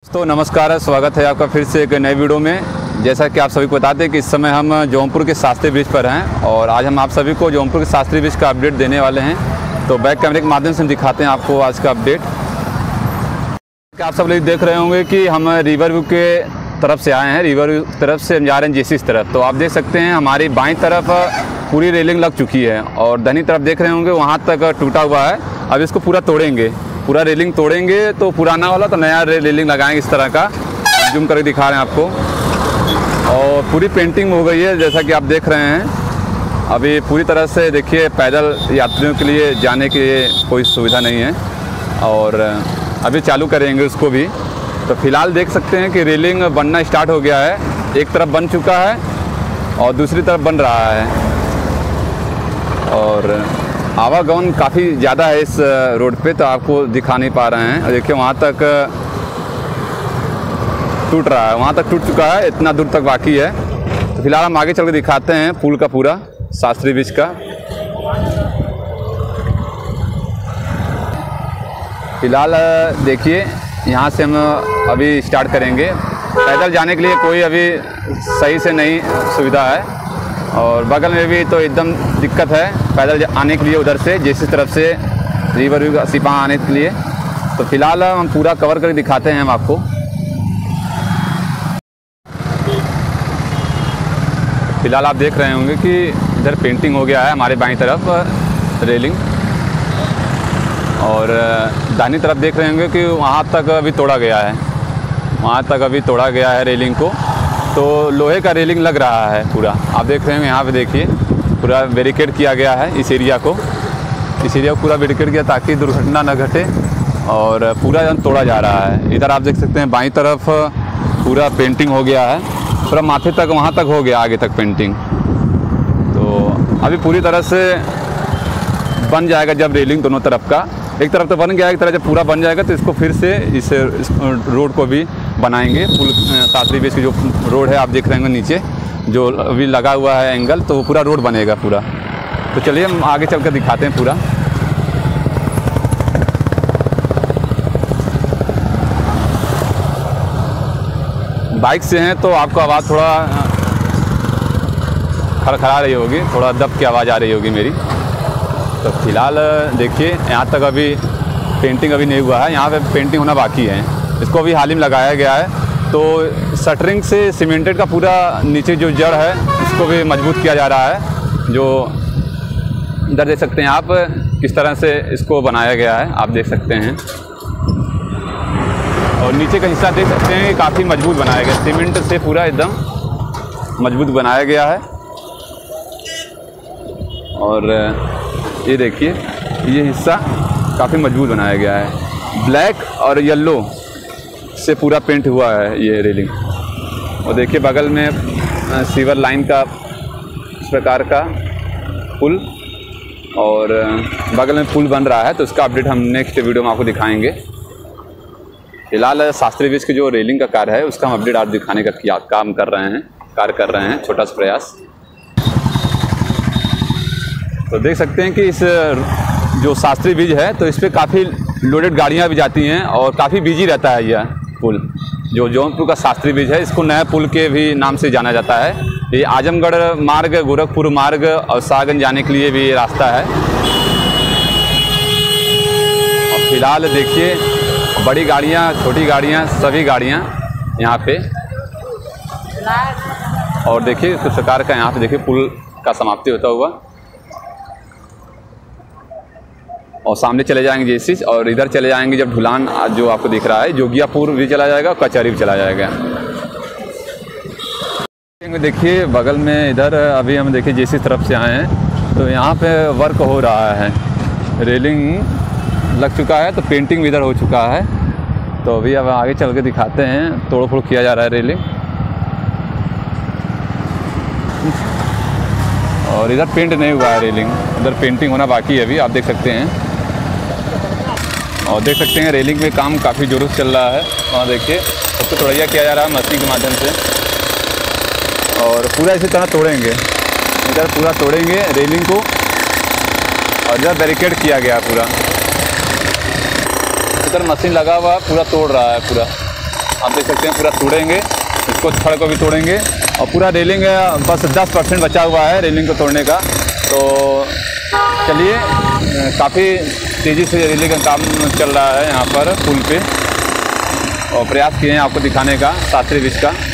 दोस्तों नमस्कार, स्वागत है आपका फिर से एक नए वीडियो में। जैसा कि आप सभी को बताते हैं कि इस समय हम जौनपुर के शास्त्री ब्रिज पर हैं और आज हम आप सभी को जौनपुर के शास्त्री ब्रिज का अपडेट देने वाले हैं। तो बैक कैमरे के माध्यम से हम दिखाते हैं आपको आज का अपडेट। आप सब लोग देख रहे होंगे कि हम रिवर व्यू के तरफ से आए हैं, रिवर व्यू तरफ से हम जा रहे हैं जेसीस तरफ। तो आप देख सकते हैं हमारी बाईं तरफ पूरी रेलिंग लग चुकी है और दाहिनी तरफ देख रहे होंगे वहाँ तक टूटा हुआ है। अब इसको पूरा तोड़ेंगे, पूरा रेलिंग तोड़ेंगे तो पुराना वाला तो नया रेलिंग लगाएंगे इस तरह का। जूम करके दिखा रहे हैं आपको। और पूरी पेंटिंग हो गई है जैसा कि आप देख रहे हैं। अभी पूरी तरह से देखिए पैदल यात्रियों के लिए जाने के लिए कोई सुविधा नहीं है और अभी चालू करेंगे उसको भी। तो फिलहाल देख सकते हैं कि रेलिंग बनना स्टार्ट हो गया है। एक तरफ बन चुका है और दूसरी तरफ बन रहा है और आवागमन काफ़ी ज़्यादा है इस रोड पे, तो आपको दिखा नहीं पा रहे हैं। देखिए वहाँ तक टूट रहा है, वहाँ तक टूट चुका है, इतना दूर तक बाकी है। तो फिलहाल हम आगे चल के दिखाते हैं पुल का पूरा शास्त्री ब्रिज का। फिलहाल देखिए यहाँ से हम अभी स्टार्ट करेंगे। पैदल जाने के लिए कोई अभी सही से नहीं सुविधा है और बगल में भी तो एकदम दिक्कत है पैदल आने के लिए उधर से जैसी तरफ से रिवर व्यू सिपा आने के लिए। तो फिलहाल हम पूरा कवर करके दिखाते हैं हम आपको। फिलहाल आप देख रहे होंगे कि इधर पेंटिंग हो गया है हमारे बाईं तरफ रेलिंग और दाहिनी तरफ देख रहे होंगे कि वहाँ तक अभी तोड़ा गया है, वहाँ तक अभी तोड़ा गया है रेलिंग को। तो लोहे का रेलिंग लग रहा है पूरा। आप देख रहे हैं यहाँ पे देखिए पूरा बैरिकेड किया गया है इस एरिया को पूरा बैरिकेड किया ताकि दुर्घटना न घटे और पूरा तोड़ा जा रहा है। इधर आप देख सकते हैं बाईं तरफ पूरा पेंटिंग हो गया है, पूरा माथे तक वहाँ तक हो गया आगे तक पेंटिंग। तो अभी पूरी तरह से बन जाएगा जब रेलिंग दोनों तरफ का, एक तरफ तो बन गया, एक तरफ जब पूरा बन जाएगा तो इसको फिर से इस रोड को भी बनाएंगे। पुल शास्त्री ब्रिज की जो रोड है आप देख रहे होंगे नीचे जो अभी लगा हुआ है एंगल, तो वो पूरा रोड बनेगा पूरा। तो चलिए हम आगे चल कर दिखाते हैं पूरा। बाइक से हैं तो आपको आवाज़ थोड़ा खड़खड़ा रही होगी, थोड़ा दब की आवाज़ आ रही होगी मेरी। तो फिलहाल देखिए यहाँ तक अभी पेंटिंग अभी नहीं हुआ है, यहाँ पे पेंटिंग होना बाकी है। इसको अभी हाल ही में लगाया गया है। तो शटरिंग से सीमेंटेड का पूरा नीचे जो जड़ है उसको भी मजबूत किया जा रहा है। जो इधर देख सकते हैं आप किस तरह से इसको बनाया गया है, आप देख सकते हैं। और नीचे का हिस्सा देख सकते हैं काफ़ी मजबूत बनाया गया, सीमेंट से पूरा एकदम मजबूत बनाया गया है। और ये देखिए ये हिस्सा काफ़ी मजबूत बनाया गया है, ब्लैक और येलो से पूरा पेंट हुआ है ये रेलिंग। और देखिए बगल में सीवर लाइन का इस प्रकार का पुल और बगल में पुल बन रहा है, तो उसका अपडेट हम नेक्स्ट वीडियो में आपको दिखाएंगे। फिलहाल शास्त्री ब्रिज की जो रेलिंग का कार्य है उसका हम अपडेट आप दिखाने का काम कर रहे हैं, कार्य कर रहे हैं, छोटा सा प्रयास। तो देख सकते हैं कि इस जो शास्त्री ब्रिज है तो इस पर काफ़ी लोडेड गाड़ियां भी जाती हैं और काफ़ी बिजी रहता है यह पुल। जो जौनपुर का शास्त्री ब्रिज है इसको नया पुल के भी नाम से जाना जाता है। ये आजमगढ़ मार्ग, गोरखपुर मार्ग और शाहगंज जाने के लिए भी ये रास्ता है। और फिलहाल देखिए बड़ी गाड़ियाँ, छोटी गाड़ियाँ, सभी गाड़ियाँ यहाँ पे। और देखिए इस प्रकार का यहाँ पे देखिए पुल का समाप्ति होता हुआ और सामने चले जाएंगे जेसीस और इधर चले जाएंगे जब ढुलान जो आपको दिख रहा है जोगियापुर भी चला जाएगा, कचहरी भी चला जाएगा। देखिए बगल में इधर अभी हम देखिए जेसीस तरफ से आए हैं तो यहाँ पे वर्क हो रहा है, रेलिंग लग चुका है तो पेंटिंग भी इधर हो चुका है। तो अभी अब आगे चल के दिखाते हैं, तोड़ फोड़ किया जा रहा है रेलिंग। और इधर पेंट नहीं हुआ है रेलिंग, इधर पेंटिंग होना बाकी है अभी, आप देख सकते हैं। और देख सकते हैं रेलिंग में काम काफ़ी जोरों से चल रहा है। वहाँ देखिए उसको तोड़ैया किया जा रहा है मशीन के माध्यम से और पूरा इसी तरह तोड़ेंगे, इधर पूरा तोड़ेंगे रेलिंग को और इधर बैरिकेड किया गया पूरा। इधर मशीन लगा हुआ है, पूरा तोड़ रहा है पूरा। आप देख सकते हैं पूरा तोड़ेंगे, इसको छड़ को भी तोड़ेंगे और पूरा रेलिंग बस 10% बचा हुआ है रेलिंग को तोड़ने का। तो चलिए, काफ़ी तेज़ी से रेलिंग का काम चल रहा है यहाँ पर पुल पे और प्रयास किए हैं आपको दिखाने का शास्त्री ब्रिज का।